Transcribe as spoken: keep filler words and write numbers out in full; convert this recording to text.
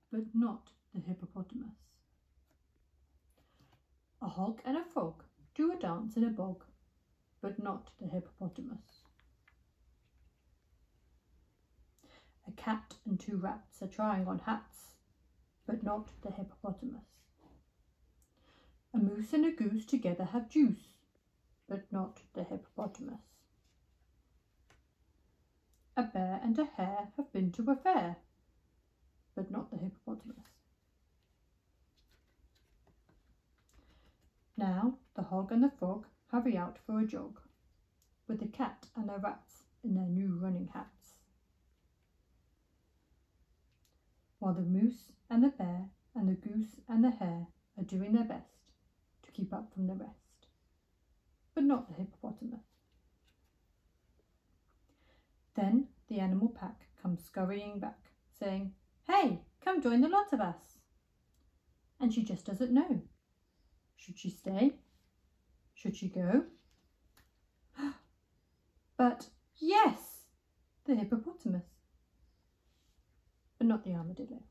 but not the hippopotamus. A hog and a frog do a dance in a bog, but not the hippopotamus. A cat and two rats are trying on hats, but not the hippopotamus. A moose and a goose together have juice, but not the hippopotamus. A bear and a hare have been to a fair, but not the hippopotamus. Now the hog and the frog hurry out for a jog, with the cat and the rats in their new running hats. While the moose and the bear and the goose and the hare are doing their best to keep up from the rest, but not the hippopotamus. Then the animal pack comes scurrying back, saying, "Hey, come join the lot of us." And she just doesn't know. Should she stay? Should she go? But yes, the hippopotamus, but not the armadillo.